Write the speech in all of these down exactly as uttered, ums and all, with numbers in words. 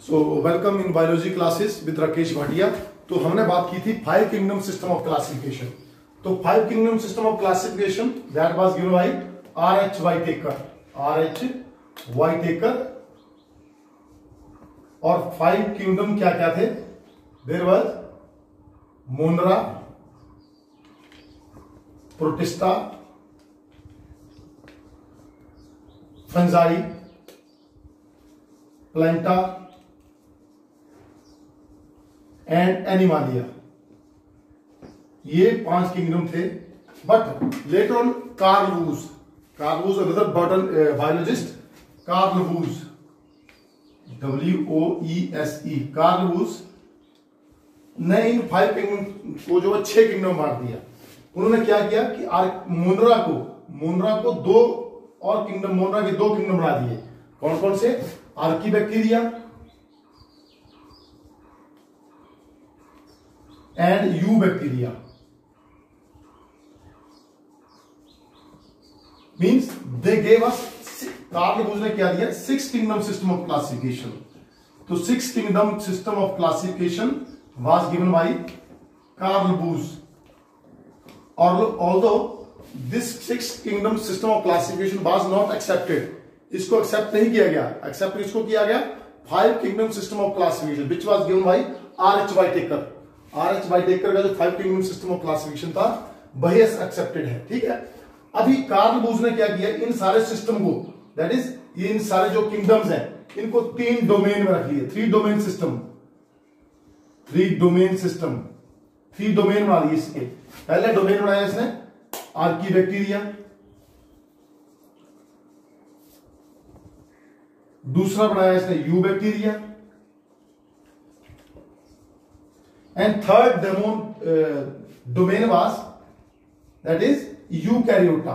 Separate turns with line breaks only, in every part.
So welcome in biology classes with Rakesh Bhatia. तो हमने बात की थी five kingdom system of classification. तो five kingdom system of classification that was given by R H Whittaker R H Whittaker और five kingdom क्या क्या थे? There was Monera, Protista, Fungi, Plantae and Animalia. ये पांच किंगडम थे। But later on Carl Woese Carl Woese another botanist biologist Carl Woese W O E S E Karl Woese ने इन five kingdom को जो छह किंगडम बांट दिया। उन्होंने क्या किया कि मोनरा को मोनरा को दो और किंगडम मोनरा के दो किंगडम बना दिए। कौन कौन से? Archaebacteria and eubacteria. Means they gave us Carl Woese ने क्या दिया? Six kingdom system of classification. तो six kingdom system of classification was given by Carl Woese. और although this six kingdom system of classification was not accepted, इसको accept नहीं किया गया। Accept इसको किया गया five kingdom system of classification which was given by R H Whittaker. R H Whittaker का जो five kingdom system of classification था वही एक्सेप्टेड है। ठीक है। अभी कार्ल वूज ने क्या किया? इन सारे सिस्टम को दैट इज ये इन सारे जो किंगडम्स हैं इनको तीन डोमेन में रख लिए। Three domain system three domain system three domain बना लिए इसके। पहले डोमेन बनाया इसने आर्कीबैक्टीरिया, दूसरा बनाया इसने eubacteria and third domain domain was that is eukaryota.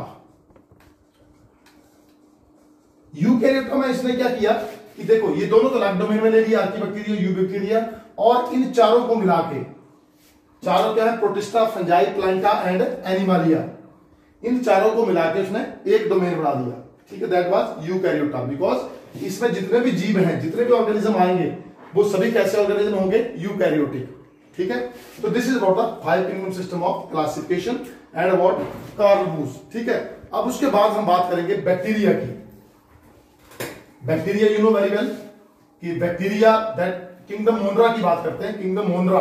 Eukaryota में इसने क्या किया कि देखो ये दोनों तो अलग डोमेन में ले लिया, आर्कीबैक्टीरिया, यू बैक्टीरिया, और इन चारों को मिला के चारों क्या है? Protista, Fungi, Plantae and Animalia. इन चारों को मिला के उसने एक डोमेन बना दिया। ठीक है, दैट वाज यूकैरियोटा। बिकॉज इसमें जितने भी जीव हैं, जितने भी ऑर्गेनिज्म आएंगे वो सभी कैसे ऑर्गेनिज्म होंगे? यूकैरियोटिक। ठीक है। तो this is about the five kingdom system of classification and about Carl Woese. ठीक है। अब उसके बाद हम बात करेंगे बैक्टीरिया की। Bacteria you know very well कि बैक्टीरिया दैट किंगडम मोनरा की बात करते हैं। किंगडम मोनरा,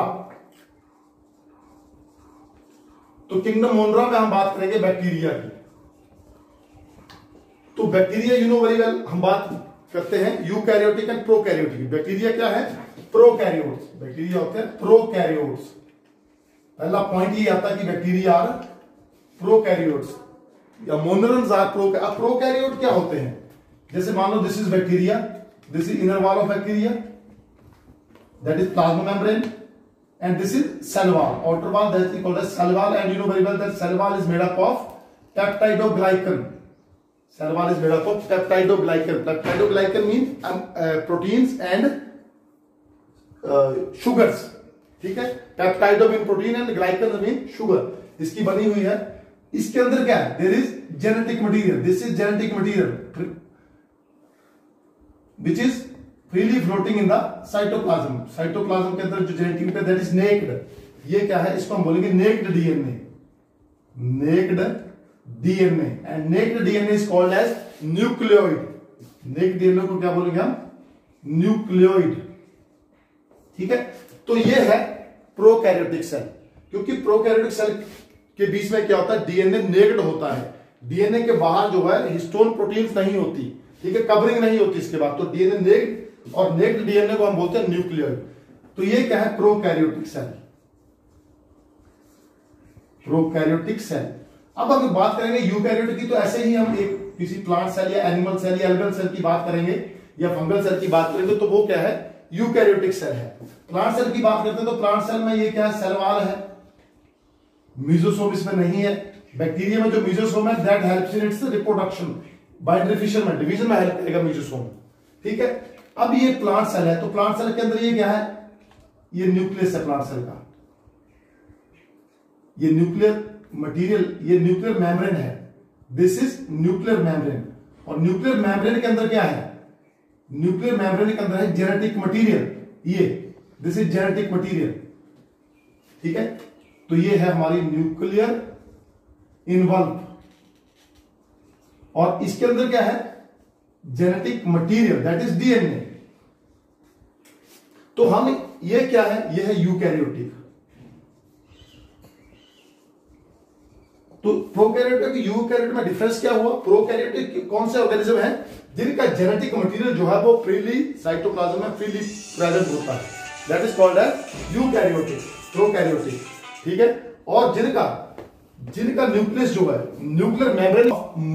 तो किंगडम मोनरा में हम बात करेंगे बैक्टीरिया की। तो bacteria you know very well हम बात करते हैं यूकैरियोटिक एंड प्रोकैरियोटिक। बैक्टीरिया क्या है? प्रोकैरियोट्स। बैक्टीरिया होते हैं प्रोकैरियोट्स। पहला पॉइंट ये आता है कि बैक्टीरिया आर प्रोकैरियोट्स या मोनरन्स आर प्रो। अब प्रोकैरियोट क्या होते हैं? जैसे मान लो this is bacteria, this is inner wall of bacteria that is plasma membrane, and this is cell wall, outer wall that is called as cell wall, and you know very well that cell wall is made up of peptidoglycan. Cell wall is made up of peptidoglycan. Peptidoglycan means um, uh, proteins and uh, sugars. ठीक है। Peptido mean protein and glycan mean sugar. इसकी बनी हुई है। इसके अंदर क्या है? There is genetic material. This is genetic material which is freely floating in the cytoplasm. Cytoplasm के अंदर जो genetic material that is naked. ये क्या है? इसको हम बोलेंगे naked DNA. Naked DNA and naked DNA is called as nucleoid. Naked DNA को क्या बोलेंगे हम? न्यूक्लियोइड। ठीक है। तो ये है प्रोकैरियोटिक सेल। क्योंकि प्रोकैरियोटिक सेल के बीच में क्या होता है? डीएनए नेक्ड होता है। डीएनए के बाहर जो है हिस्टोन प्रोटीन्स नहीं होती। ठीक है, कवरिंग नहीं होती इसके बाद। तो डीएनए नेक्ड और नेक्ड डीएनए को हम बोलते हैं न्यूक्लियोइड। तो ये क्या है? Prokaryotic cell. Prokaryotic cell. अब अगर बात करेंगे यूकैरियोटिक की, तो ऐसे ही हम एक किसी प्लांट सेल या एनिमल सेल या एल्गल सेल की बात करेंगे या फंगल सेल की बात करेंगे तो वो क्या है? यूकैरियोटिक सेल है। प्लांट सेल की बात करते हैं तो प्लांट सेल में ये क्या है? सेल वॉल है। मीजोसोम इसमें नहीं है। बैक्टीरिया में जो मीजोसोम है that helps in its reproduction. By fission में डिवीजन में हेल्प करेगा मीजोसोम। ठीक है। अब ये प्लांट सेल है, तो प्लांट सेल के अंदर ये क्या है? ये न्यूक्लियस है प्लांट सेल का। ये न्यूक्लियर मटेरियल, ये न्यूक्लियर मेम्ब्रेन है। This is nuclear membrane. और न्यूक्लियर मेम्ब्रेन के अंदर क्या है? न्यूक्लियर मेम्ब्रेन के अंदर है जेनेटिक मटेरियल, ये दिस इज जेनेटिक मटेरियल, ठीक है। तो ये है हमारी न्यूक्लियर इनवल्व, और इसके अंदर क्या है, genetic material, that is DNA. तो हम ये क्या है, ये है यूकैरियोटिक। तो प्रोकैरियोटिक यूकैरियोटिक में डिफरेंस क्या हुआ? प्रोकैरियोटिक कौन से ऑर्गेनिज्म है जिनका जेनेटिक मटेरियल जो है वो फ्रीली साइटोप्लाज्म में फ्रीली प्रेजेंट होता है, that is called as eukaryotic, prokaryotic, ठीक है। और जिनका जिनका न्यूक्लियस जो है, न्यूक्लियर मेम्ब्रेन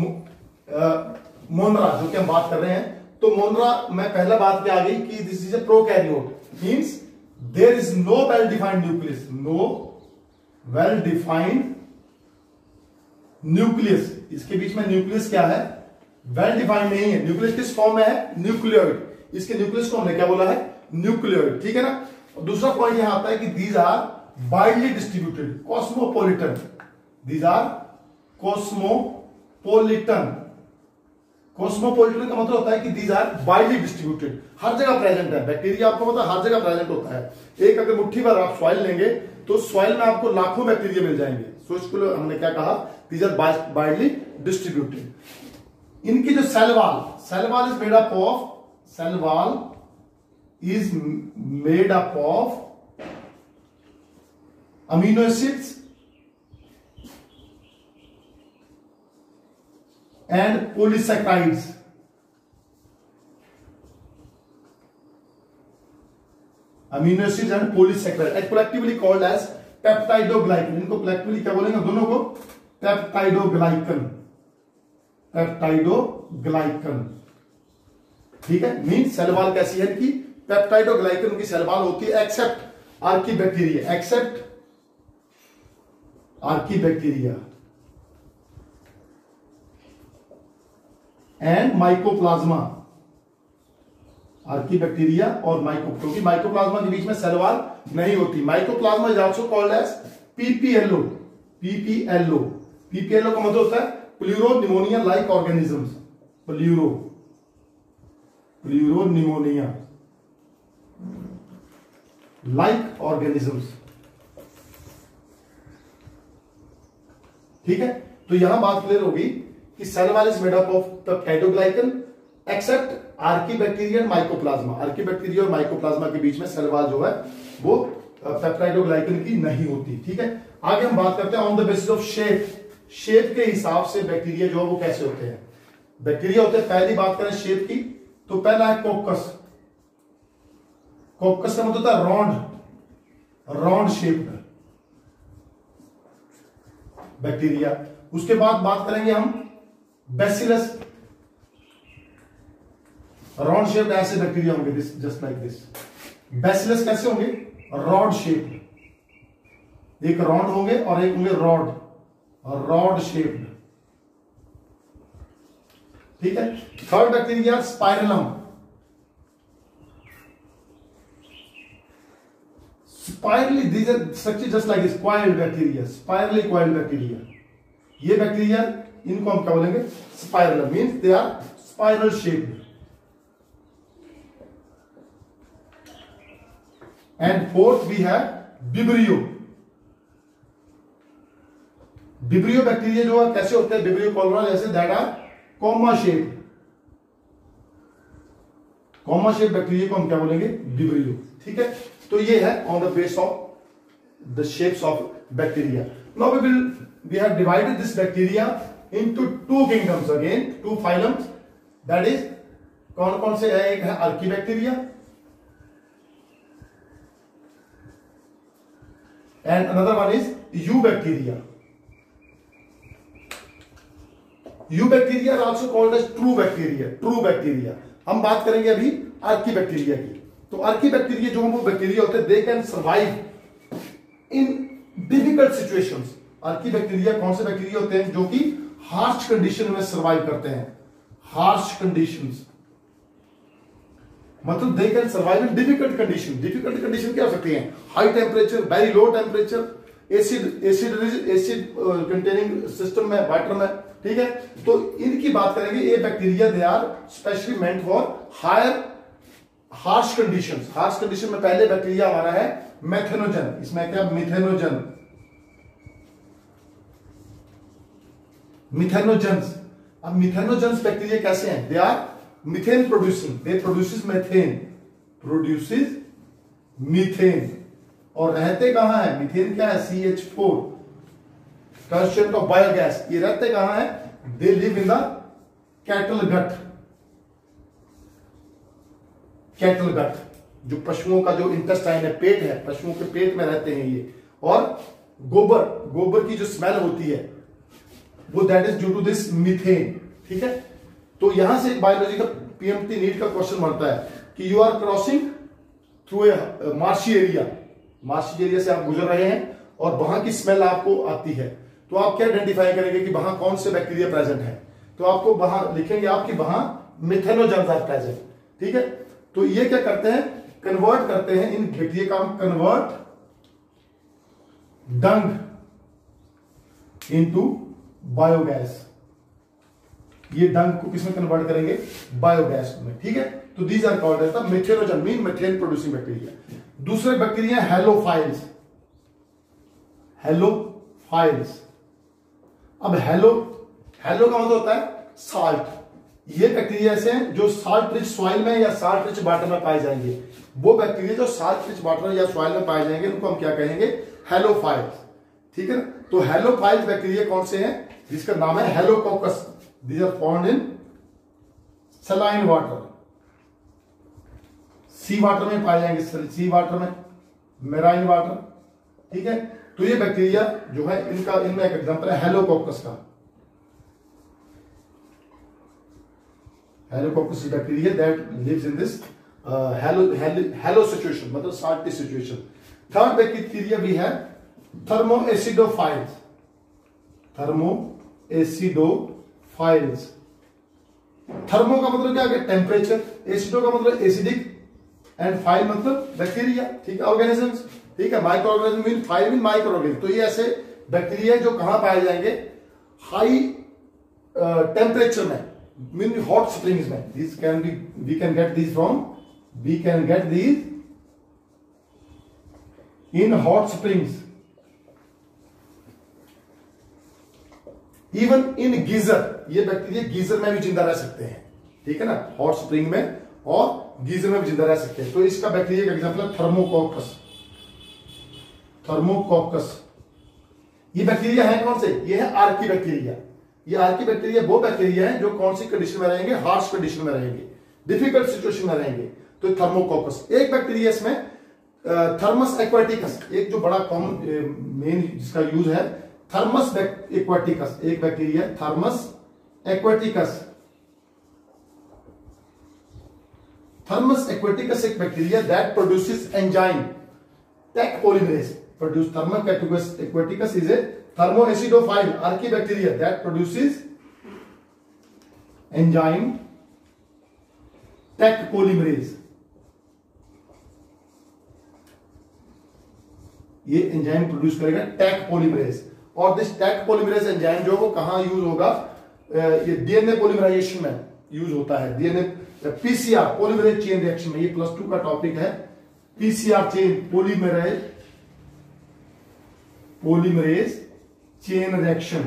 मोनरा जो कि हम बात कर रहे हैं, तो मोनरा में पहला बात क्या आ गई कि this is a prokaryote, means there is no well defined nucleus, no well defined nucleus. इसके बीच में न्यूक्लियस क्या है, वेल डिफाइंड नहीं है। न्यूक्लियस किस फॉर्म में है, न्यूक्लियोइड, इसके न्यूक्लियस को हमने क्या बोला है, न्यूक्लियोइड, ठीक है ना। और दूसरा पॉइंट यहां आता है कि these are widely distributed, cosmopolitan, these are cosmopolitan. Cosmopolitan का मतलब होता है कि दीज आर वाइडली डिस्ट्रीब्यूटेड, हर जगह प्रेजेंट है। बैक्टीरिया आपको पता है हर जगह प्रेजेंट होता है। एक अगर मुट्ठी भर आप सॉइल लेंगे तो सॉइल में आपको लाखों बैक्टीरिया मिल जाएंगे। सो इसको हमने क्या कहा, दीज आर वाइडली डिस्ट्रीब्यूटेड। इनकी जो cell wall, cell wall is made up of, cell wall is made up of amino acids and polysaccharides, amino acids and polysaccharides are collectively called as peptidoglycan। इनको collectively क्या बोलेंगे दोनों को, peptidoglycan, peptidoglycan, ठीक है। Mean cell wall कैसी है कि पेप्टाइडोग्लाइकन की सेल वॉल होती है, except archaebacteria, except archaebacteria and mycoplasma, archaebacteria और माइको, क्योंकि माइकोप्लाज्मा के बीच में सेल वॉल नहीं होती। Mycoplasma is also called as PPLO, PPLO, PPLO का मतलब होता है pleuro pneumonia like organisms, pleuro pleuro pneumonia like organisms, ठीक है। तो यहां बात क्लियर होगी कि cell wall is made up of peptidoglycan except archaebacteria and mycoplasma. Archaebacteria और माइकोप्लाज्मा के बीच में सेल वॉल जो है वो पेप्टाइडोग्लाइकन की नहीं होती, ठीक है। आगे हम बात करते हैं on the basis of shape, shape के हिसाब से बैक्टीरिया जो है वो कैसे होते हैं। बैक्टीरिया होते हैं, पहली बात करें शेप की, तो पहला है कोकस। कोकस का मतलब होता है राउंड, राउंड शेप बैक्टीरिया। उसके बाद बात करेंगे हम बैसिलस, राउंड शेप ऐसे बैक्टीरिया होंगे, this just like this. Bacillus कैसे होंगे, रॉड शेप, एक राउंड होंगे और एक होंगे रॉड, रॉड शेप्ड, ठीक है। Third bacteria spirillum, spirally, these are structure just like this, coiled bacteria, spirally coiled bacteria. ये बैक्टीरिया इनको हम क्या बोलेंगे, spirillum, means they are spiral shaped. And fourth we have vibrio. Vibrio bacteria जो है कैसे होते हैं, विब्रियो कॉलरा जैसे, that are comma shape, comma shape bacteria को हम क्या बोलेंगे, विब्रियो, ठीक है। तो ये है on the base of the shapes of bacteria. Now we will we have divided this bacteria into two kingdoms, again two phylums, that is कौन कौन से है, एक है archaebacteria and another one is eubacteria. Eubacteria are also called as true bacteria, true bacteria। हम बात करेंगे अभी आर्कीबैक्टीरिया की। तो आर्कीबैक्टीरिया जो वो बैक्टीरिया होते हैं, they can survive in difficult situations. Archaebacteria कौन से बैक्टीरिया होते हैं जो कि हार्श कंडीशन में सर्वाइव करते हैं, हार्श कंडीशंस, मतलब they can survive in difficult condition. Difficult condition क्या हो सकती है, high temperature, very low temperature, acid acid acid containing system में, वाटर में, ठीक है। तो इनकी बात करेंगे, ये bacteria they are specially meant for higher harsh conditions, harsh condition में पहले बैक्टीरिया हमारा है मेथेनोजन, इसमें क्या मिथेनोजन, मिथेनोजन्स। अब मिथेनोजन्स बैक्टीरिया कैसे हैं? They are methane producing, they produces methane, produces methane. और रहते कहां है? मीथेन क्या है? C H four, constituent of biogas. ये रहते कहां है? They live in the cattle gut, cattle gut, जो पशुओं का जो इंटेस्टाइन है, पेट है, पशुओं के पेट में रहते हैं ये। और गोबर, गोबर की जो स्मेल होती है वो that is due to this methane. ठीक है, तो यहां से बायोलॉजी का पीएमटी नीट का क्वेश्चन बनता है कि you are crossing through a marshy area, marshy area से आप गुजर रहे हैं और वहां की स्मेल आपको आती है, तो आप क्या आइडेंटिफाई करेंगे कि वहां कौन से बैक्टीरिया प्रेजेंट है? तो आपको वहां लिखेंगे आपकी वहां मिथेनोजन्स आर प्रेजेंट। ठीक है, तो ये क्या करते हैं? कन्वर्ट करते हैं इन बैक्टीरिया का हम कन्वर्ट डंग इनटू बायोगैस। ये डंग को किसमें कन्वर्ट करेंगे? बायोगैस में। ठीक है, तो these are called as the methanogen, mean methane producing bacteria. दूसरे बैक्टीरिया हेलोफाइल्स, हेलोफाइल्स। अब हेलो, हेलो का मतलब होता है साल्ट। ये बैक्टीरिया ऐसे हैं जो साल्ट रिच सॉइल में या साल्ट रिच वाटर में पाए जाएंगे। वो बैक्टीरिया जो साल्ट रिच वाटर या सॉइल में पाए जाएंगे उनको हम क्या कहेंगे? हेलोफाइल्स। ठीक है ना, तो हेलोफाइल्स बैक्टीरिया कौन से हैं? जिसका नाम है halococcus. These are found in saline water, sea water में पाए जाएंगे, सी वाटर में, मेराइन वाटर। ठीक है, तो ये बैक्टीरिया जो है इनका, इनमें एक एग्जांपल है हेलोकोकस का। Halococcus bacteria that lives in this halo halo situation, मतलब salty situation. Third bacteria we have thermoacidophiles, thermoacidophiles. Thermo का मतलब क्या है? टेम्परेचर। एसिडो का मतलब एसिडिक, एंड फाइल मतलब बैक्टीरिया। ठीक है, ऑर्गेनिजम्स। ठीक है, micro organism mean phile mean micro organism. तो ये ऐसे बैक्टीरिया जो कहां पाए जाएंगे? हाई टेम्परेचर में, मीन हॉट स्प्रिंग्स में। This can be, we can get this from, we can get this in hot springs, even in geyser. ये बैक्टीरिया गीजर में भी जिंदा रह सकते हैं। ठीक है ना, हॉट स्प्रिंग में और गीजर में भी जिंदा रह सकते हैं। तो इसका बैक्टीरिया का एग्जांपल है थर्मोकोकस, थर्मोकोकस। ये बैक्टीरिया है कौन से? ये है आर्की बैक्टीरिया। ये आर्की बैक्टीरिया वो बैक्टीरिया है जो कौन सी कंडीशन में रहेंगे? हार्श कंडीशन में रहेंगे, डिफिकल्ट सिचुएशन में रहेंगे। तो थर्मोकोकस। एक बैक्टीरिया इसमें थर्मस एक्वाटिकस, एक जो बड़ा कॉमन मेन जिसका यूज है, थर्मस एक्वाटिकस। एक bacteria Thermus aquaticus. Thermus aquaticus एक bacteria that produces enzyme Taq polymerase. Produce Thermus aquaticus is a thermoacidophile archaebacteria that produces enzyme Taq polymerase। ये enzyme produce करेगा Taq polymerase. और this Taq polymerase enzyme जो वो कहां use होगा? ये DNA polymerisation में यूज होता है। DNA PCR, polymerase chain reaction में। ये प्लस टू का टॉपिक है, PCR chain, polymerase polymerase chain reaction.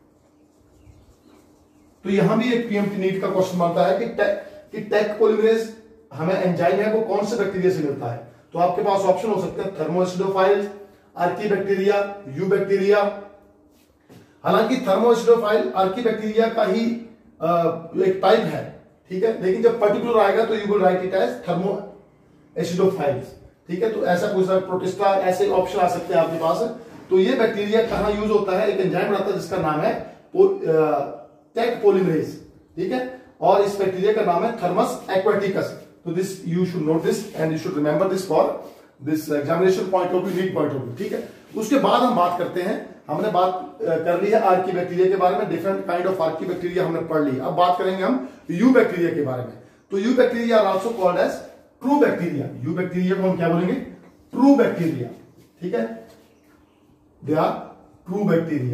तो यहां भी एक पीएमटी नीट का क्वेश्चन बनता है कि टैक, कि टैक पॉलीमरेज हमें एंजाइम है वो कौन से बैक्टीरिया से मिलता है? तो आपके पास ऑप्शन हो सकते हैं thermoacidophiles, archaebacteria, eubacteria. हालांकि थर्मोएसिडोफाइल आर्की बैक्टीरिया का ही एक टाइप है। ठीक है, लेकिन जब पर्टिकुलर आएगा तो you will write it as thermoacidophiles. ठीक है, तो ऐसा कुछ प्रोटिस्टा, ऐसे ऑप्शन आ सकते हैं आपके पास। तो ये बैक्टीरिया कहां यूज होता है? एक एंजाइम बनता है जिसका नाम है टैक पॉलीमरेज। ठीक है, और इस बैक्टीरिया का नाम है थर्मस एक्वाटिकस। तो this you should note this and you should remember this for this examination point of view, NEET point of view. ठीक है, उसके बाद हम बात करते हैं, हमने बात कर ली है आर्की बैक्टीरिया के बारे में, different kind of archaebacteria हमने पढ़ ली। अब बात करेंगे हम यू बैक्टीरिया के बारे में। तो eubacteria are also called as true bacteria. Eubacteria को हम क्या बोलेंगे? True bacteria. ठीक है, दे आर ट्रू बैक्टीरिया।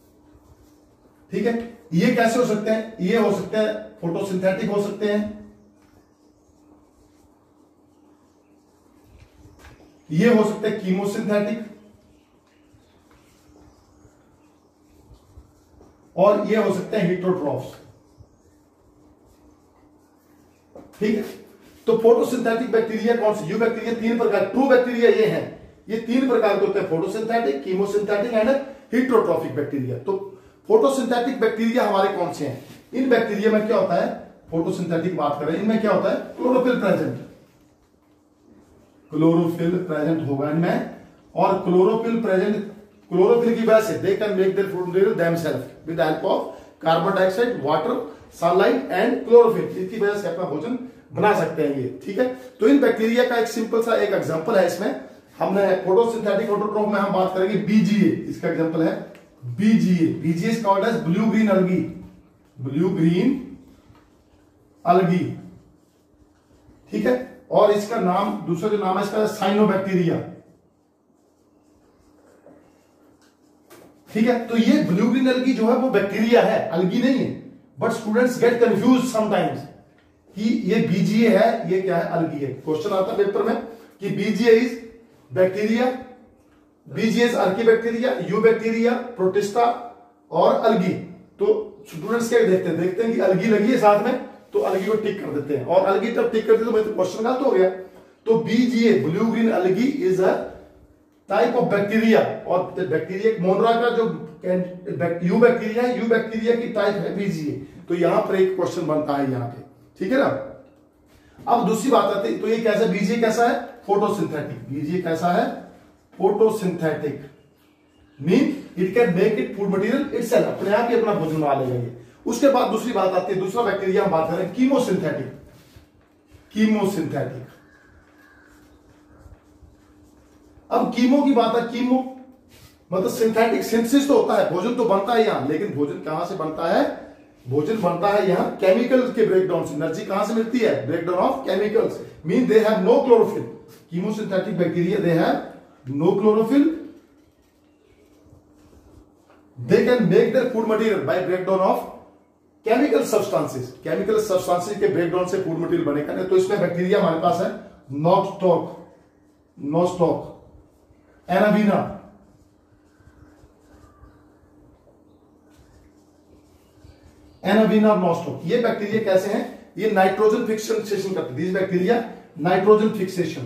ठीक है, ये कैसे हो सकते हैं? ये हो सकते हैं फोटोसिंथेटिक हो सकते हैं, ये हो सकते हैं कीमोसिंथेटिक, और ये हो सकते हैं हेटेरोट्रॉफ्स। ठीक है, तो फोटोसिंथेटिक बैक्टीरिया कौन से? यू बैक्टीरिया तीन प्रकार, ट्रू बैक्टीरिया ये हैं, ये तीन प्रकार के होते हैं, photosynthetic, chemosynthetic and heterotrophic bacteria. तो फोटोसिंथेटिक बैक्टीरिया हमारे कौन से हैं? इन बैक्टीरिया में क्या होता है, फोटोसिंथेटिक बात करें, इनमें क्या होता है, क्लोरोफिल प्रेजेंट, क्लोरोफिल प्रेजेंट होगा इनमें, और क्लोरोफिल प्रेजेंट, क्लोरोफिल की वजह से they can make their food material themselves with help of carbon dioxide, water, sunlight and chlorophyll, इसकी वजह से अपना भोजन बना सकते हैं ये। ठीक है, तो इन बैक्टीरिया का एक सिंपल सा एक एग्जांपल है, इसमें हमने फोटोसिंथेटिक हेटेरोट्रॉफ में हम बात करेंगे बीजीए, इसका एग्जांपल है BGA. BGA is called as blue green algae, blue green algae. ठीक है, और इसका नाम, दूसरा जो नाम है इसका साइनोबैक्टीरिया। ठीक है, तो ये ब्लू ग्रीन अलगी जो है वो बैक्टीरिया है, अलगी नहीं है। But students get confuse sometimes कि ये बीजीए है, ये क्या है, अलगी है। क्वेश्चन आता है पेपर में कि BGA is bacteria, BGA is archaebacteria, eubacteria, protista और अलगी। तो स्टूडेंट्स क्या देखते हैं, देखते हैं कि अलगी लगी है साथ में, तो अलगी को टिक कर देते हैं, और अलगी तब टिक करते तो क्वेश्चन गलत हो गया। तो BGA blue green algae is a type of bacteria, और बैक्टीरिया मोनरा का जो यू बैक्टीरिया है, यू बैक्टीरिया की टाइप है बीजीए। तो यहां पर एक क्वेश्चन बनता है यहां पे। ठीक है ना, अब दूसरी बात आती है, तो ये कैसा, बीजीए कैसा है, फोटोसिंथेटिक। बीजीए कैसा है, photosynthetic, mean it can make it food material itself, अपने आप ही अपना भोजन बना लेगा ये। उसके बाद दूसरी बात आती है, दूसरा बैक्टीरिया हम बात करें कीमोसिंथेटिक, कीमोसिंथेटिक। अब कीमो की बात है, कीमो मतलब सिंथेटिक, सिंथेसिस तो होता है, भोजन तो बनता है यहां, लेकिन भोजन कहां से बनता है, भोजन बनता है यहां केमिकल के ब्रेकडाउन से। एनर्जी कहां से मिलती है, breakdown of chemicals, mean they have no chlorophyll. Chemosynthetic bacteria they have no chlorophyll, they can make their food material by breakdown of chemical substances, chemical substances के ब्रेकडाउन से food material बनेगा। तो इसमें bacteria हमारे पास है Nostoc, Nostoc, एनावीना, एनावीना और Nostoc. ये bacteria कैसे हैं, ये नाइट्रोजन फिक्सेशन करते हैं, दिस बैक्टीरिया नाइट्रोजन फिक्सेशन।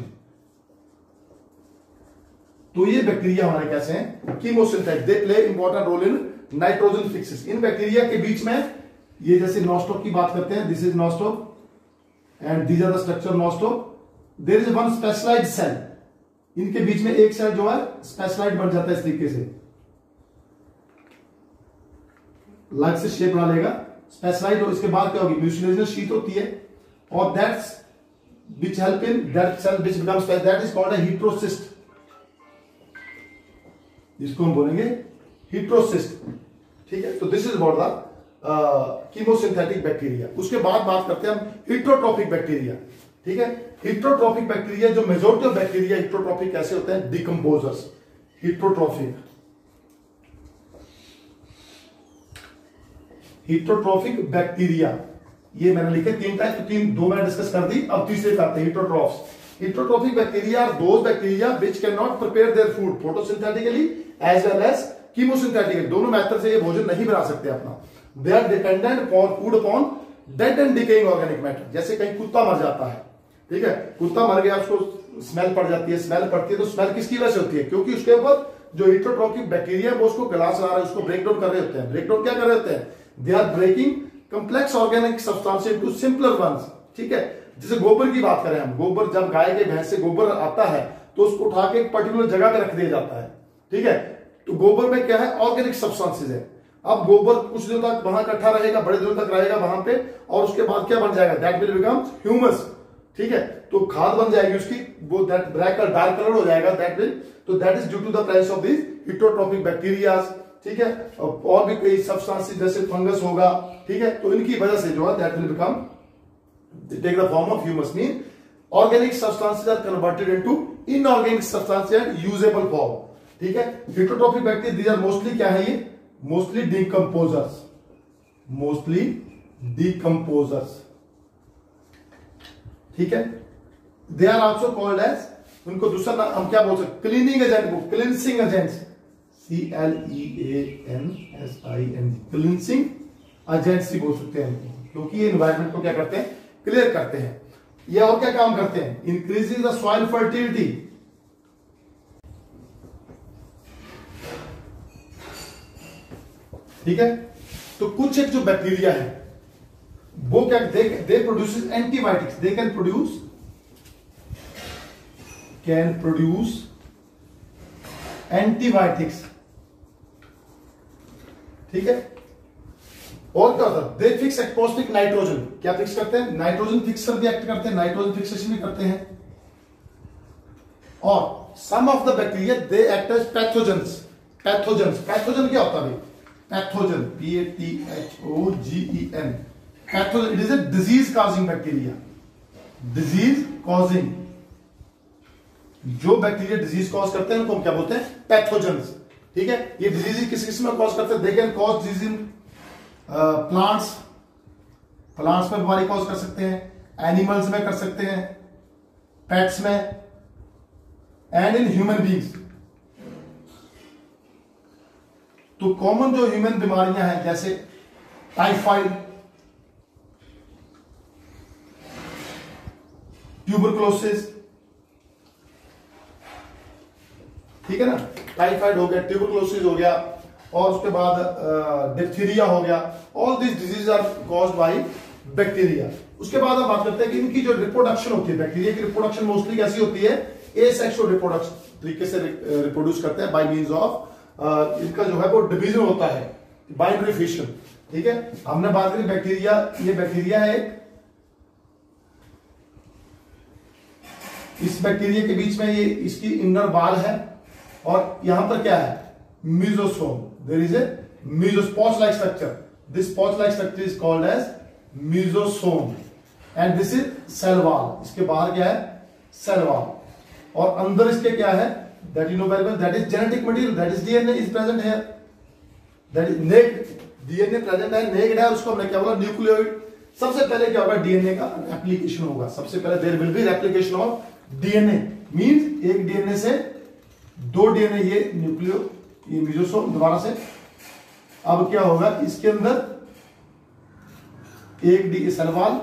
तो ये बैक्टीरिया हमारे कैसे हैं, chemosynthetic, they play important role in nitrogen fixation. इन बैक्टीरिया के बीच में ये जैसे नोस्टॉक की बात करते हैं, this is Nostoc and these are the structure Nostoc, there is one specialised cell, इनके बीच में एक सेल जो है स्पेशलाइज्ड बन जाता है इस तरीके से, अलग से शेप बना लेगा, स्पेशलाइज्ड हो। इसके बाद क्या होगी, म्यूसिलेजिनस शीट होती है, और that's which help in that cell which becomes that is called a heterocyst, इसको हम बोलेंगे heterocyst। ठीक है, तो this is about the chemosynthetic bacteria. उसके बाद बात करते हैं हम हेटेरोट्रॉफिक बैक्टीरिया। ठीक है, हेटेरोट्रॉफिक बैक्टीरिया, जो मेजॉरिटी ऑफ बैक्टीरिया हेटेरोट्रॉफिक कैसे होते हैं, डिकम्पोजर्स, हेटेरोट्रॉफिक, हेटेरोट्रॉफिक बैक्टीरिया, ये मैंने लिखे तीन टाइप, तो तीन दो मैंने डिस्कस कर दी, अब तीसरे आते हैं heterotrophs. Heterotrophic bacteria are those bacteria which can not prepare their food photosynthetically as well as chemosynthetically, दोनों मेथड से ये भोजन नहीं बना सकते अपना। They are dependent for food upon dead and decaying organic matter. जैसे कहीं कुत्ता मर जाता है, ठीक है, कुत्ता मर गया, उसको स्मेल पड़ जाती है, स्मेल पड़ती है, तो स्मेल किसकी वजह से होती है, क्योंकि उसके ऊपर जो हेटेरोट्रॉफिक बैक्टीरिया है वो उसको गला चला रहा है, उसको ब्रेक डाउन कर रहे होते हैं। ब्रेक डाउन क्या कर रहे होते हैं, they are breaking complex organic substances to simpler ones. ठीक है, जैसे गोबर की बात करें हम, गोबर जब गाय के भैंस से गोबर आता है तो उसको उठा के एक पर्टिकुलर जगह पे रख दिया जाता है। ठीक है, तो गोबर में क्या है, ऑर्गेनिक सब्सटेंसेस है। अब गोबर कुछ दिनों तक वहां इकट्ठा रहेगा, बड़े दिनों तक रहेगा वहां पे, और उसके बाद क्या बन जाएगा, दैट विल बिकम ह्यूमस। ठीक है, तो खाद बन जाएगी उसकी, वो दैट ब्लैक और डार्क कलर हो जाएगा, दैट विल, तो that is due to the presence of this heterotrophic bacterias. ठीक है, और भी कई सब्सटेंसेस जैसे फंगस होगा, ठीक है, तो इनकी वजह से जो है that will become take the form of humus, mean organic substances are converted into inorganic substances and usable form. ठीक है, heterotrophic bacteria these are mostly क्या है, ये मोस्टली डिकम्पोजर्स, मोस्टली डिकम्पोजर्स। ठीक है, they are also called as उनको दूसरा नाम हम क्या बोल सकते, क्लीनिंग एजेंट को cleansing agents, C L E A N S I N G, cleansing agents ही बोल सकते हैं, क्योंकि ये एनवायरनमेंट को क्या करते हैं, क्लियर करते हैं। ये और क्या काम करते हैं, इंक्रीजिंग द सॉइल फर्टिलिटी, ठीक है। तो कुछ एक जो बैक्टीरिया है वो क्या, they they produce antibiotics, they can produce can produce antibiotics, ठीक है। और क्या होता है, दे फिक्स एक्पोस्टिक नाइट्रोजन, क्या फिक्स करते हैं, नाइट्रोजन फिक्सर भी एक्ट करते हैं, नाइट्रोजन फिक्सेशन भी करते हैं। और some of the bacteria they act as pathogens, pathogens, pathogen क्या होता है, pathogen P A T H O G E N, pathogen it is a disease causing bacteria, disease causing, जो बैक्टीरिया डिजीज कॉज करते हैं उनको हम क्या बोलते हैं, पैथोजेंस, ठीक है। ये डिजीज किस किस में कॉज करते हैं, they can cause disease in plants, plants में बीमारी कॉज कर सकते हैं, एनिमल्स में कर सकते हैं, पेट्स में, एंड इन ह्यूमन बींग्स। तो कॉमन जो ह्यूमन बीमारियां हैं जैसे टाइफाइड, ट्यूबरकुलोसिस, ठीक है ना, टाइफाइड हो गया, ट्यूबरकुलोसिस हो गया, और उसके बाद डिप्थीरिया हो गया, all this disease are caused by bacteria. उसके बाद हम बात करते हैं कि इनकी जो रिप्रोडक्शन होती है, बैक्टीरिया की रिप्रोडक्शन मोस्टली कैसी होती है, एसेक्सुअल रिप्रोडक्शन तरीके से रिप्रोड्यूस करते हैं बाय मींस ऑफ, इनका जो है वो डिवीजन होता है, बाइनरी फिशन, ठीक है। हमने बात करी बैक्टीरिया, ये बैक्टीरिया है, इस बैक्टीरिया के बीच में ये इसकी इनर वॉल है, और यहां पर क्या है, मीजोसोम, देयर इज ए मीजोस्पोच like structure, this pouch like structure is called as mesosome, and this is cell wall, इसके बाहर क्या है, सेल वॉल, और अंदर इसके क्या है, that you know very well, that is genetic material, that is DNA is present here, that is naked, DNA present है, नेक्ड है, उसको हमने क्या बोला, न्यूक्लियोइड। सबसे पहले क्या होगा, डीएनए का एप्लीकेशन होगा, सबसे पहले there will be replication of DNA, means एक डीएनए से दो डीएनए, ये न्यूक्लियो, ये मीजोसोम, दोबारा से अब क्या होगा, इसके अंदर एक डी सेल वॉल,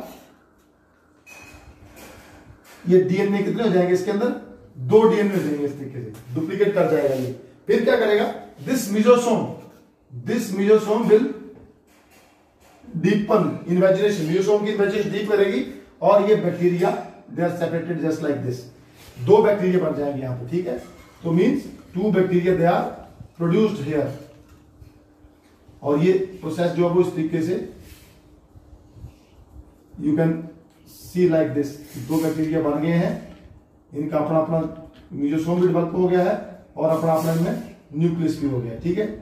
ये डीएनए कितने हो जाएंगे, इसके अंदर दो डीएनए हो जाएंगे, इस तरीके से डुप्लीकेट कर जाएगा ये। फिर क्या करेगा, this mesosome, this mesosome will deepen invagination, mesosome की इन्वेजिनेशन डीप करेगी, और ये bacteria they are separated just like this, दो बैक्टीरिया बन जाएंगे यहां पे, ठीक है। तो means two bacteria they are produced here, और ये प्रोसेस जो है वो इस तरीके से you can see like this, दो बैक्टीरिया बन गए हैं, इनका अपना अपना मीजोसोम भी डेवलप हो गया है, और अपना अपना इनमें न्यूक्लियस भी हो गया, ठीक है।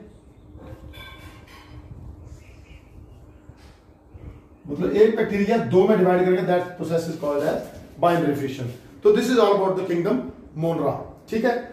मतलब एक बैक्टीरिया दो में डिवाइड करके, that process is called as binary fission. तो this is all about the kingdom Monera, ठीक है।